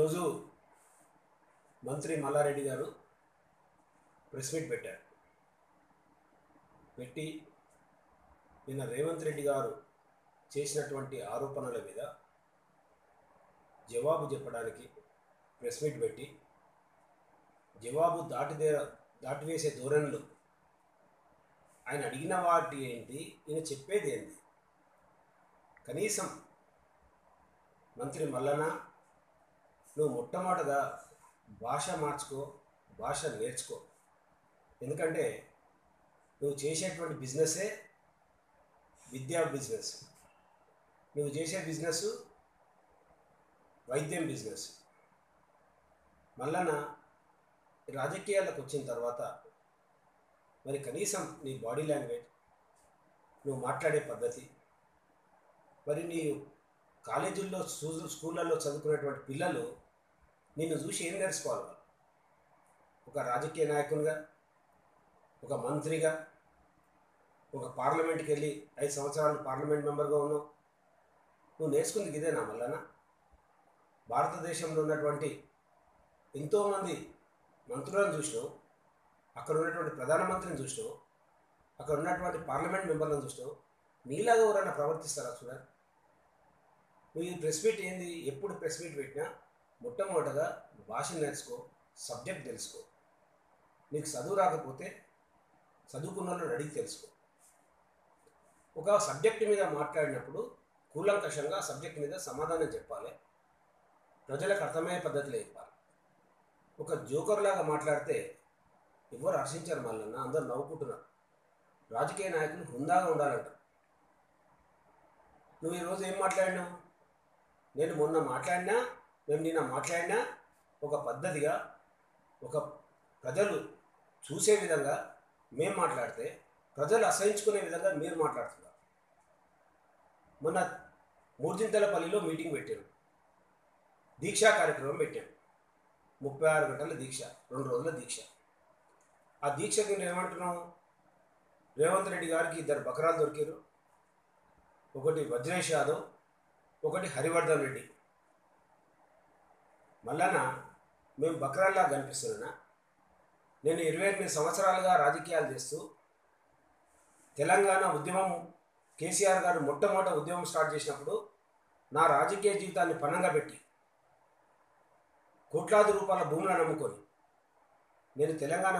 ఈరోజు మంత్రి మల్లారెడ్డి గారు ప్రెస్ మీట్ పెట్టారు. పెట్టి నిన్న రేవంత్ రెడ్డి గారు చేసినటువంటి ఆరోపణల మీద జవాబు చెప్పడానికి ప్రెస్ మీట్ పెట్టి జవాబు దాటివేసే ధోరణిలో ఆయన అడిగిన వాటి ఏంటి, ఈయన చెప్పేది ఏంటి? కనీసం మంత్రి మల్లన్న, నువ్వు మొట్టమొదటగా భాష మార్చుకో, భాష నేర్చుకో. ఎందుకంటే నువ్వు చేసేటువంటి బిజినెస్సే విద్యా బిజినెస్, నువ్వు చేసే బిజినెస్ వైద్యం బిజినెస్. మల్లన్న రాజకీయాలకు వచ్చిన తర్వాత మరి కనీసం నీ బాడీ లాంగ్వేజ్, నువ్వు మాట్లాడే పద్ధతి, మరి నీ కాలేజీల్లో స్కూళ్ళల్లో చదువుకునేటువంటి పిల్లలు నిన్ను చూసి ఏం నేర్చుకోవాలి? ఒక రాజకీయ నాయకునిగా, ఒక మంత్రిగా, ఒక పార్లమెంట్కి వెళ్ళి 5 సంవత్సరాలు పార్లమెంట్ మెంబర్గా ఉన్నావు. నువ్వు నేర్చుకుంది ఇదేనా మల్లన్న? భారతదేశంలో ఉన్నటువంటి ఎంతోమంది మంత్రులను చూసినావు, అక్కడ ఉన్నటువంటి ప్రధానమంత్రిని చూసినావు, అక్కడ ఉన్నటువంటి పార్లమెంట్ మెంబర్లను చూసినావు. నీలాగా ఎవరైనా ప్రవర్తిస్తారా? చూడాలి. నువ్వు ఈ ప్రెస్ మీట్ ఏంది? ఎప్పుడు ప్రెస్ మీట్ పెట్టినా మొట్టమొదటగా భాష నేర్చుకో, సబ్జెక్ట్ తెలుసుకో. నీకు చదువు రాకపోతే చదువుకున్న వాళ్ళని అడిగి తెలుసుకో. ఒక సబ్జెక్ట్ మీద మాట్లాడినప్పుడు కూలంకషంగా సబ్జెక్ట్ మీద సమాధానం చెప్పాలి, ప్రజలకు అర్థమయ్యే పద్ధతిలో చెప్పాలి. ఒక జోకర్ లాగా మాట్లాడితే ఎవరు హర్షించారు మల్లన్న, అందరు నవ్వుకుంటున్నారు. రాజకీయ నాయకులు హుందాగా ఉండాలంట. నువ్వు ఈరోజు ఏం మాట్లాడినావు? నేను మొన్న మాట్లాడినా, మేము నిన్న మాట్లాడినా ఒక పద్ధతిగా, ఒక ప్రజలు చూసే విధంగా మేము మాట్లాడితే ప్రజలు అసహించుకునే విధంగా మీరు మాట్లాడుతున్నారు. మొన్న మూర్జింతలపల్లిలో మీటింగ్ పెట్టారు, దీక్షా కార్యక్రమం పెట్టాం. 36 గంటల దీక్ష, 2 రోజుల దీక్ష. ఆ దీక్షకి నేను ఏమంటున్నావు? రేవంత్ రెడ్డి గారికి 2 బకరాలు దొరికారు. ఒకటి వజ్రేష్ యాదవ్, ఒకటి హరివర్ధన్ రెడ్డి. మల్లన్న, మేము బకరాల్లా కనిపిస్తున్నా? నేను 28 సంవత్సరాలుగా రాజకీయాలు చేస్తూ తెలంగాణ ఉద్యమం, కేసీఆర్ గారు మొట్టమొదటి ఉద్యమం స్టార్ట్ చేసినప్పుడు నా రాజకీయ జీవితాన్ని పణంగా పెట్టి కోట్లాది రూపాయల భూములను నమ్ముకొని నేను తెలంగాణ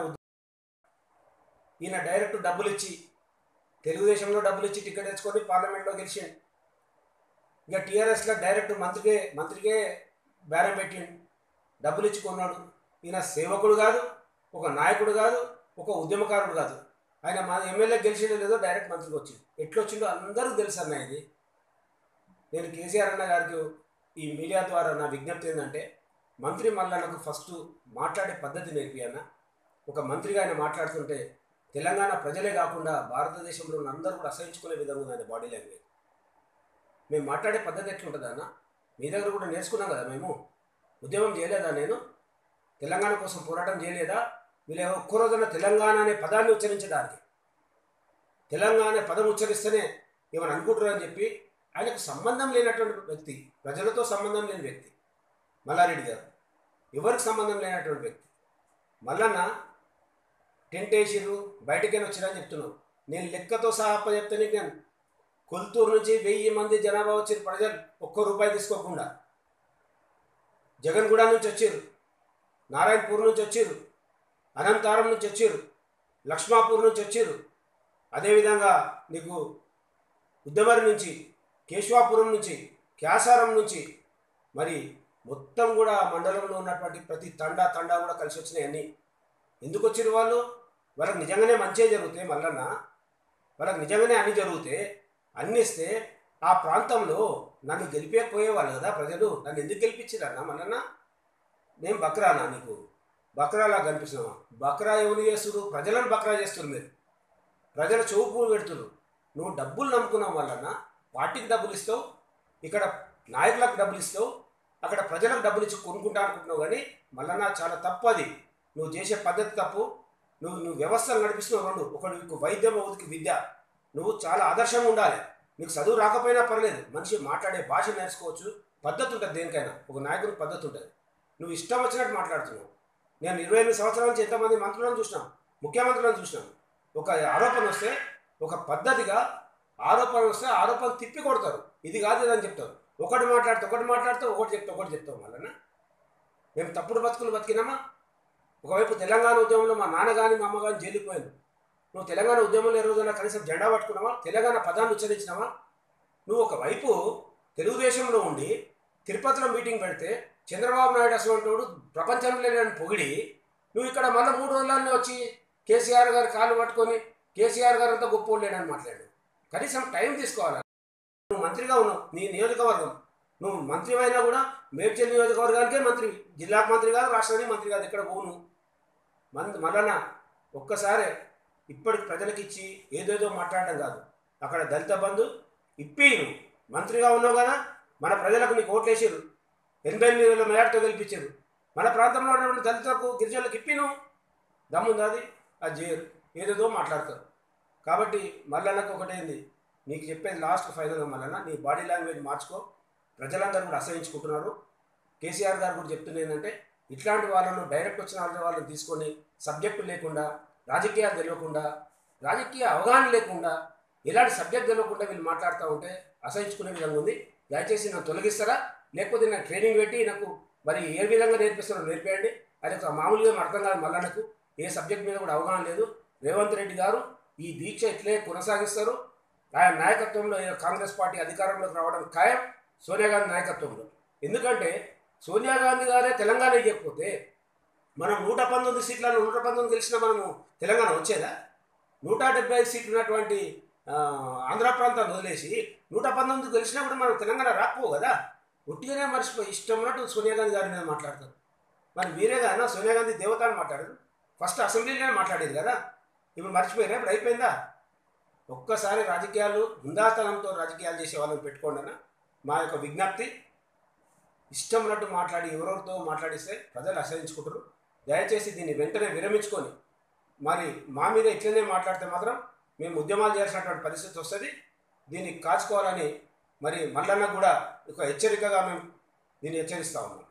ఈయన డైరెక్ట్ డబ్బులు ఇచ్చి, తెలుగుదేశంలో డబ్బులు ఇచ్చి టికెట్ తెచ్చుకొని పార్లమెంట్లో గెలిచిండు. ఇక టీఆర్ఎస్లో డైరెక్ట్ మంత్రికే బేరం పెట్టిండు, డబ్బులు ఇచ్చి కొన్నాడు. ఈయన సేవకుడు కాదు, ఒక నాయకుడు కాదు, ఒక ఉద్యమకారుడు కాదు. ఆయన మా ఎమ్మెల్యే గెలిచిండో లేదో డైరెక్ట్ మంత్రికి వచ్చిండు. ఎట్లొచ్చిండో అందరూ తెలుసు అన్న. ఇది నేను కేసీఆర్ అన్న గారికి ఈ మీడియా ద్వారా నా విజ్ఞప్తి ఏంటంటే, మంత్రి మల్లన్నకు ఫస్ట్ మాట్లాడే పద్ధతి నేర్పి అన్న. ఒక మంత్రిగా ఆయన మాట్లాడుతుంటే తెలంగాణ ప్రజలే కాకుండా భారతదేశంలో ఉన్న అందరూ కూడా అసహించుకునే విధంగా ఉందండి బాడీ లాంగ్వేజ్. మేము మాట్లాడే పద్ధతి ఎట్లుంటుంది అన్న? మీ దగ్గర కూడా నేర్చుకున్నాం కదా. మేము ఉద్యమం చేయలేదా? నేను తెలంగాణ కోసం పోరాటం చేయలేదా? వీళ్ళు ఒక్కరోజున తెలంగాణ అనే పదాన్ని ఉచ్చరించడానికి, తెలంగాణ పదం ఉచ్చరిస్తేనే ఏమని అనుకుంటారని చెప్పి ఆయనకు సంబంధం లేనటువంటి వ్యక్తి, ప్రజలతో సంబంధం లేని వ్యక్తి మల్లారెడ్డి గారు, ఎవరికి సంబంధం లేనటువంటి వ్యక్తి. మల్లన్న టెంట్ వేసిర్రు, బయటకైనా వచ్చిరని చెప్తున్నావు. నేను లెక్కతో సహా చెప్తాను. నేను కొల్తూరు నుంచి 1000 మంది జనాభా వచ్చిన ప్రజలు ₹1 తీసుకోకుండా, జగన్గూడ నుంచి వచ్చారు, నారాయణపూర్ నుంచి వచ్చారు, అనంతారం నుంచి వచ్చారు, లక్ష్మాపూర్ నుంచి వచ్చారు, అదేవిధంగా నీకు ఉద్దమరి నుంచి, కేశవాపురం నుంచి, క్యాసారం నుంచి, మరి మొత్తం కూడా మండలంలో ఉన్నటువంటి ప్రతి తండా కూడా కలిసి వచ్చినాయి. అన్నీ ఎందుకు వచ్చారు వాళ్ళు? వాళ్ళకి నిజంగానే మంచిగా జరిగితే మల్లన్న, వాళ్ళకి నిజంగానే అన్నీ జరిగితే అన్నీ ఇస్తే ఆ ప్రాంతంలో నన్ను గెలిపేకపోయేవాళ్ళు కదా ప్రజలు. నన్ను ఎందుకు గెలిపించారన్న మల్లన్న? నేను బక్రానా? నీకు బక్రాలా కనిపిస్తున్నావా? బక్రా ఎవరు చేస్తున్నారు? ప్రజలను బక్రా చేస్తున్నారు. మీరు ప్రజల చౌపు పెడుతున్నారు. నువ్వు డబ్బులు నమ్ముకున్నావు మల్లన్న. పార్టీకి డబ్బులు ఇస్తావు, ఇక్కడ నాయకులకు డబ్బులు ఇస్తావు, అక్కడ ప్రజలకు డబ్బులు ఇచ్చి కొనుక్కుంటా అనుకుంటున్నావు. కానీ మల్లన్న చాలా తప్పు అది. నువ్వు చేసే పద్ధతి తప్పు. నువ్వు వ్యవస్థలు నడిపిస్తున్నావు రెండు. ఒకటి వైద్యం, ఒకటికి విద్య. నువ్వు చాలా ఆదర్శంగా ఉండాలి. నీకు చదువు రాకపోయినా పర్లేదు, మనిషి మాట్లాడే భాష నేర్చుకోవచ్చు. పద్ధతి ఉంటుంది దేనికైనా, ఒక నాయకుడికి పద్ధతి ఉంటుంది. నువ్వు ఇష్టం వచ్చినట్టు మాట్లాడుతున్నావు. నేను 28 సంవత్సరాల నుంచి ఎంతమంది మంత్రులను చూసినాం, ముఖ్యమంత్రులను చూసినాం. ఒక ఆరోపణ వస్తే ఒక పద్ధతిగా ఆరోపణ వస్తే ఆరోపణ తిప్పి కొడతారు. ఇది కాదు అని చెప్తారు. ఒకటి మాట్లాడుతూ ఒకటి చెప్తావు మళ్ళీ. మేము తప్పుడు బతుకులు బతికినామా? ఒకవైపు తెలంగాణ ఉద్యమంలో మా నాన్న కానీ మా అమ్మ కానీ జైలుకు పోయాను. నువ్వు తెలంగాణ ఉద్యమంలో ఏ రోజున కనీసం జెండా పట్టుకున్నావా? తెలంగాణ పదాన్ని ఉచ్చరించినావా? నువ్వు ఒకవైపు తెలుగుదేశంలో ఉండి తిరుపతిలో మీటింగ్ పెడితే చంద్రబాబు నాయుడు అసలు ప్రపంచంలో లేని పొగిడి నువ్వు ఇక్కడ మళ్ళీ 3 రోజులన్నీ వచ్చి కేసీఆర్ గారు కాళ్ళు పట్టుకొని కేసీఆర్ గారు అంతా గొప్ప లేడని మాట్లాడు. కనీసం టైం తీసుకోవాలి. నువ్వు మంత్రిగా ఉన్నావు, నీ నియోజకవర్గం, నువ్వు మంత్రి అయినా కూడా మేడ్చల్ నియోజకవర్గానికే మంత్రి, జిల్లాకు మంత్రి కాదు, రాష్ట్రానికి మంత్రి కాదు. ఎక్కడ పోను మళ్ళా ఒక్కసారి ఇప్పటికి ప్రజలకు ఇచ్చి ఏదేదో మాట్లాడడం కాదు. అక్కడ దళిత బంధు ఇప్పి నువ్వు మంత్రిగా ఉన్నావు కదా, మన ప్రజలకు నీకు ఓట్లేసారు, 88,000 మెజార్టీతో గెలిపించారు. మన ప్రాంతంలో ఉన్నటువంటి దళితులకు గిరిజనులకు ఇప్పి నువ్వు దమ్ముంది అది చేయరు, ఏదేదో మాట్లాడతారు. కాబట్టి మల్లన్నకు ఒకటేంది నీకు చెప్పేది లాస్ట్ ఫైనల్గా, మల్లన్న నీ బాడీ లాంగ్వేజ్ మార్చుకో. ప్రజలందరూ కూడా అసహించుకుంటున్నారు. కేసీఆర్ గారు కూడా చెప్తున్నది ఏంటంటే ఇట్లాంటి వాళ్ళను డైరెక్ట్ వచ్చిన వాళ్ళని తీసుకొని సబ్జెక్టు లేకుండా, రాజకీయాలు తెలియకుండా, రాజకీయ అవగాహన లేకుండా, ఎలాంటి సబ్జెక్ట్ తెలియకుండా వీళ్ళు మాట్లాడుతూ ఉంటే అసహించుకునే విధంగా ఉంది. దయచేసి నన్ను తొలగిస్తారా, లేకపోతే నాకు ట్రైనింగ్ పెట్టి నాకు మరి ఏ విధంగా నేర్పిస్తారో నేర్పేయండి. అది ఒక మామూలుగా అర్థం కాదు. మళ్ళీ నాకు ఏ సబ్జెక్ట్ మీద కూడా అవగాహన లేదు. రేవంత్ రెడ్డి గారు ఈ దీక్ష ఇట్లే కొనసాగిస్తారు. ఆయన నాయకత్వంలో కాంగ్రెస్ పార్టీ అధికారంలోకి రావడం ఖాయం, సోనియా గాంధీ నాయకత్వంలో. ఎందుకంటే సోనియా గాంధీ గారే తెలంగాణ ఇవ్వకపోతే మనం 119 సీట్లలో 119 గెలిచినా మనము తెలంగాణ వచ్చేదా? 175 సీట్లు ఉన్నటువంటి ఆంధ్ర ప్రాంతాన్ని వదిలేసి 119 గెలిచినా కూడా మనం తెలంగాణ రాకపోవు కదా. ఉట్టిగానే మర్చిపోయి ఇష్టం ఉన్నట్టు సోనియా గాంధీ గారి మీద మాట్లాడతారు. మరి మీరే కదా సోనియా గాంధీ దేవత అని మాట్లాడారు. ఫస్ట్ అసెంబ్లీలోనే మాట్లాడేది కదా, ఇప్పుడు మర్చిపోయినా? ఇప్పుడు అయిపోయిందా? ఒక్కసారి రాజకీయాలు హుందాతనంతో రాజకీయాలు చేసే వాళ్ళని పెట్టుకోండి అన్న మా యొక్క విజ్ఞప్తి. ఇష్టం ఉన్నట్టు మాట్లాడి ఎవరెవరితో మాట్లాడిస్తే ప్రజలు అసహించుకుంటారు. దయచేసి దీన్ని వెంటనే విరమించుకొని మరి మా మీద ఇట్లనే మాట్లాడితే మాత్రం మేము ఉద్యమాలు చేయాల్సినటువంటి పరిస్థితి వస్తుంది. దీన్ని కాచుకోవాలని మరి మల్లన్న కూడా ఒక హెచ్చరికగా మేము దీన్ని హెచ్చరిస్తూ ఉన్నాం.